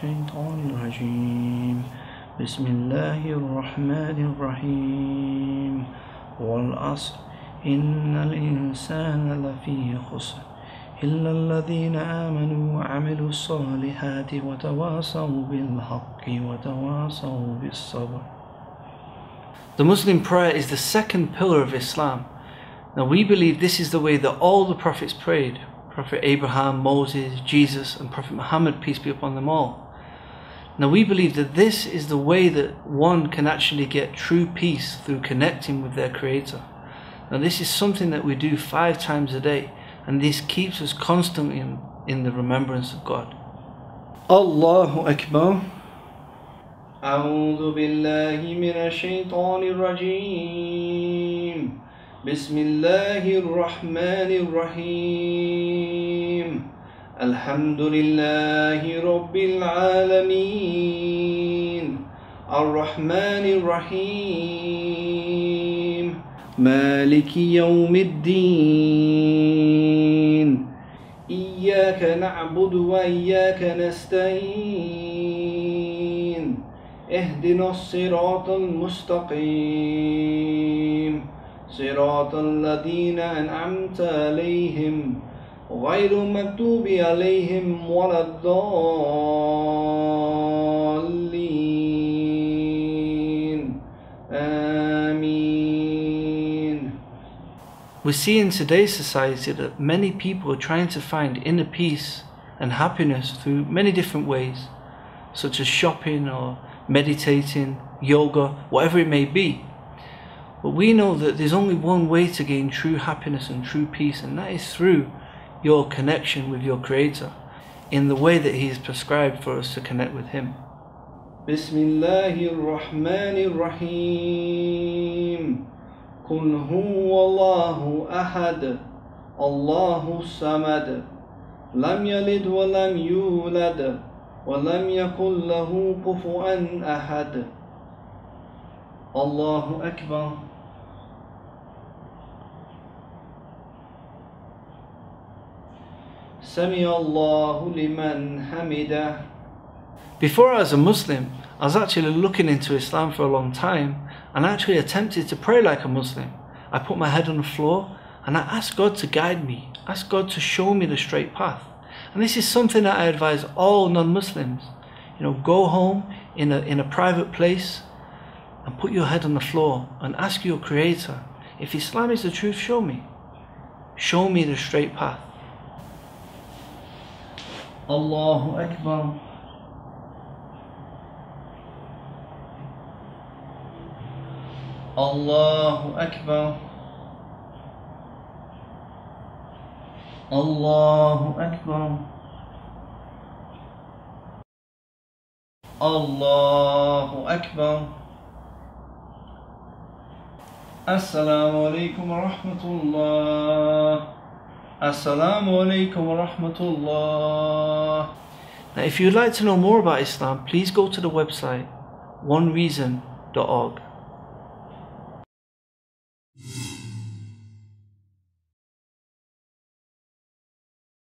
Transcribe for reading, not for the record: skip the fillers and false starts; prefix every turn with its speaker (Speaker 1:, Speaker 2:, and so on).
Speaker 1: الشيطان الرجيم بسم الله الرحمن الرحيم والعصر إن الإنسان لفي خسر إلا الذين آمنوا وعملوا الصالحات وتواصوا بالحق وتواصوا بالصبر. The Muslim prayer is the second pillar of Islam. Now we believe this is the way that all the prophets prayed. Prophet Abraham, Moses, Jesus and Prophet Muhammad, peace be upon them all. Now we believe that this is the way that one can actually get true peace through connecting with their Creator. Now this is something that we do 5 times a day, and this keeps us constantly in the remembrance of God. Allahu Akbar. أعوذ بالله من الشيطان الرجيم بسم الله الرحمن الرحيم الحمد لله رب العالمين الرحمن الرحيم مالك يوم الدين إياك نعبد وإياك نستعين اهدنا الصراط المستقيم صراط الذين أنعمت عليهم غير المغضوب عليهم ولا الضالين آمين. We see in today's society that many people are trying to find inner peace and happiness through many different ways, such as shopping or meditating, yoga, whatever it may be. But we know that there's only one way to gain true happiness and true peace, and that is through your connection with your Creator in the way that He has prescribed for us to connect with Him. Bismillahirrahmanirrahim. Qul huwa Allahu ahad, Allahu samad, lam yalid wa lam yulad, wa lam yakul lahu kufuwan ahad. Allahu Akbar. Sami Allahu liman hamidah. Before I was a Muslim, I was actually looking into Islam for a long time and actually attempted to pray like a Muslim. I put my head on the floor and I asked God to guide me, asked God to show me the straight path. And this is something that I advise all non-Muslims. Go home in a private place and put your head on the floor and ask your Creator, if Islam is the truth, show me the straight path. Allahu Akbar. Allahu Akbar. Allahu Akbar. Allahu Akbar. Assalamu alaikum wa rahmatullah. Assalamu alaikum wa rahmatullah. Now if you'd like to know more about Islam, please go to the website onereason.org.